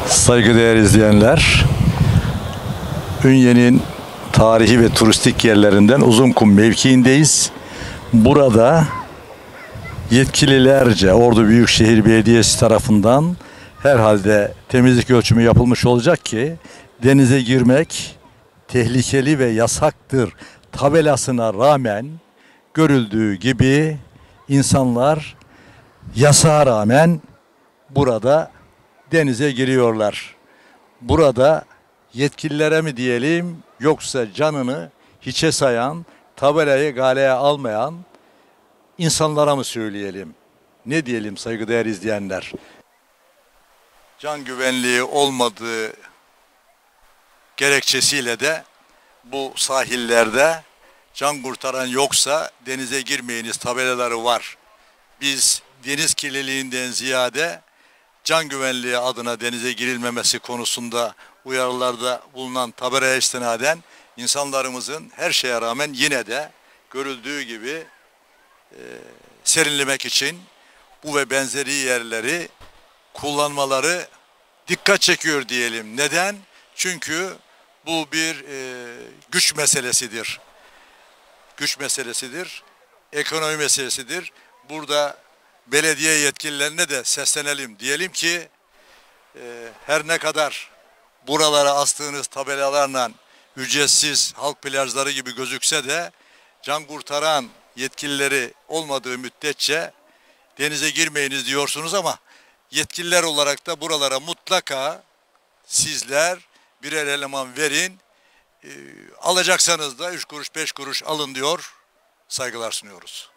Saygıdeğer izleyenler, Ünye'nin tarihi ve turistik yerlerinden Uzunkum mevkiindeyiz. Burada yetkililerce Ordu Büyükşehir Belediyesi tarafından herhalde temizlik ölçümü yapılmış olacak ki denize girmek tehlikeli ve yasaktır tabelasına rağmen görüldüğü gibi insanlar yasağa rağmen burada denize giriyorlar. Burada yetkililere mi diyelim yoksa canını hiçe sayan, tabelayı galeye almayan insanlara mı söyleyelim? Ne diyelim saygıdeğer izleyenler? Can güvenliği olmadığı gerekçesiyle de bu sahillerde can kurtaran yoksa denize girmeyiniz tabelaları var. Biz deniz kirliliğinden ziyade can güvenliği adına denize girilmemesi konusunda uyarılarda bulunan tabelaya istinaden insanlarımızın her şeye rağmen yine de görüldüğü gibi serinlemek için bu ve benzeri yerleri kullanmaları dikkat çekiyor diyelim. Neden? Çünkü bu bir güç meselesidir. Güç meselesidir, ekonomi meselesidir. Burada belediye yetkililerine de seslenelim. Diyelim ki her ne kadar buralara astığınız tabelalarla ücretsiz halk plajları gibi gözükse de can kurtaran yetkilileri olmadığı müddetçe denize girmeyiniz diyorsunuz ama yetkililer olarak da buralara mutlaka sizler birer eleman verin. Alacaksanız da 3 kuruş 5 kuruş alın diyor. Saygılar sunuyoruz.